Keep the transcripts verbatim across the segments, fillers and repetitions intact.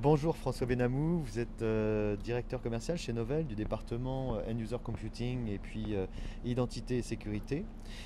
Bonjour François Benamou, vous êtes euh, directeur commercial chez Novell du département euh, End User Computing et puis euh, Identité et Sécurité.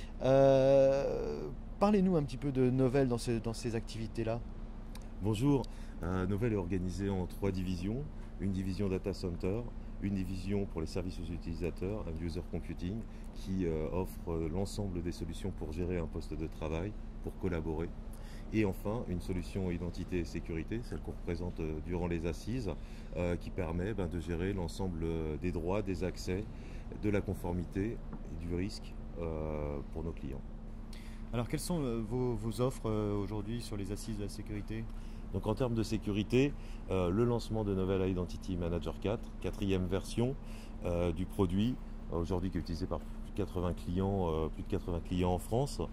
Euh, Parlez-nous un petit peu de Novell dans, ce- dans ces activités-là. Bonjour, euh, Novell est organisé en trois divisions. Une division Data Center, une division pour les services aux utilisateurs, un User Computing, qui euh, offre euh, l'ensemble des solutions pour gérer un poste de travail, pour collaborer. Et enfin, une solution identité et sécurité, celle qu'on représente euh, durant les assises, euh, qui permet ben, de gérer l'ensemble euh, des droits, des accès, de la conformité et du risque euh, pour nos clients. Alors quelles sont euh, vos, vos offres euh, aujourd'hui sur les assises de la sécurité? Donc en termes de sécurité, euh, le lancement de Novell Identity Manager quatre, quatrième version euh, du produit, euh, aujourd'hui qui est utilisé par plus de quatre-vingts clients, euh, plus de quatre-vingts clients en France,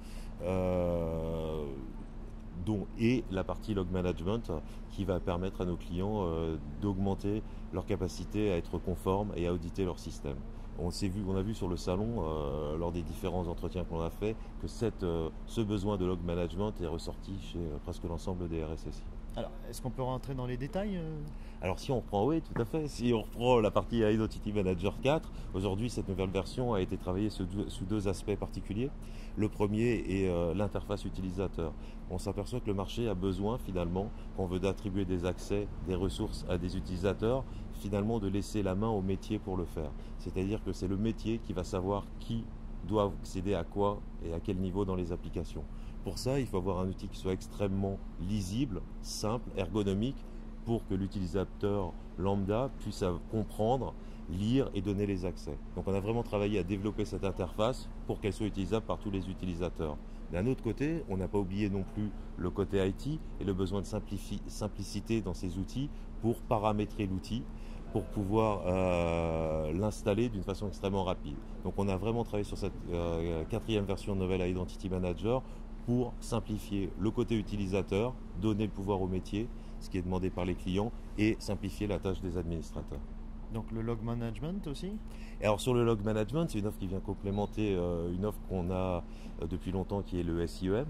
euh, dont, et la partie log management qui va permettre à nos clients euh, d'augmenter leur capacité à être conformes et à auditer leur système. On, s'est vu, on a vu sur le salon, euh, lors des différents entretiens qu'on a fait, que cette, euh, ce besoin de log management est ressorti chez euh, presque l'ensemble des R S S I. Alors, est-ce qu'on peut rentrer dans les détails euh Alors si on reprend, oui, tout à fait, si on reprend la partie Identity Manager quatre, aujourd'hui cette nouvelle version a été travaillée sous deux, sous deux aspects particuliers. Le premier est euh, l'interface utilisateur. On s'aperçoit que le marché a besoin finalement, quand on veut attribuer des accès, des ressources à des utilisateurs, finalement de laisser la main au métier pour le faire. C'est-à-dire que c'est le métier qui va savoir qui doit accéder à quoi et à quel niveau dans les applications. Pour ça, il faut avoir un outil qui soit extrêmement lisible, simple, ergonomique, pour que l'utilisateur lambda puisse comprendre, lire et donner les accès. Donc on a vraiment travaillé à développer cette interface pour qu'elle soit utilisable par tous les utilisateurs. D'un autre côté, on n'a pas oublié non plus le côté I T et le besoin de simplicité dans ces outils pour paramétrer l'outil, pour pouvoir euh, l'installer d'une façon extrêmement rapide. Donc on a vraiment travaillé sur cette euh, quatrième version de Novell Identity Manager pour simplifier le côté utilisateur, donner le pouvoir au métier, ce qui est demandé par les clients, et simplifier la tâche des administrateurs. Donc le log management aussi? Et alors sur le log management, c'est une offre qui vient complémenter euh, une offre qu'on a euh, depuis longtemps qui est le S I E M.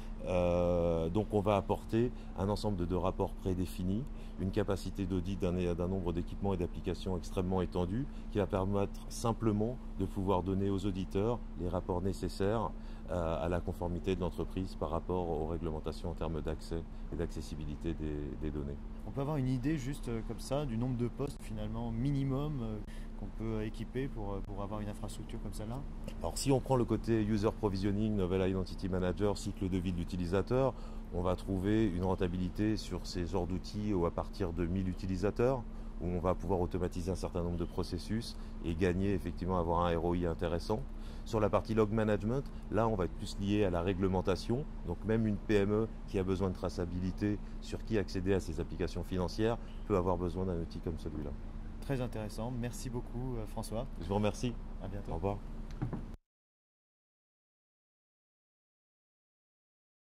Euh, donc on va apporter un ensemble de, de rapports prédéfinis, une capacité d'audit d'un, d'un nombre d'équipements et d'applications extrêmement étendu qui va permettre simplement de pouvoir donner aux auditeurs les rapports nécessaires euh, à la conformité de l'entreprise par rapport aux réglementations en termes d'accès et d'accessibilité des, des données. On peut avoir une idée juste euh, comme ça du nombre de postes finalement minimum euh, qu'on peut équiper pour, euh, pour avoir une infrastructure comme celle-là? Alors si on prend le côté User Provisioning, Novell Identity Manager, cycle de vie de l'utilisateur, on va trouver une rentabilité sur ces genres d'outils à partir de mille utilisateurs, où on va pouvoir automatiser un certain nombre de processus et gagner effectivement avoir un R O I intéressant. Sur la partie log management, là on va être plus lié à la réglementation, donc même une P M E qui a besoin de traçabilité sur qui accéder à ses applications financières peut avoir besoin d'un outil comme celui-là. Très intéressant, merci beaucoup euh, François, Je vous remercie. à bientôt. Au revoir.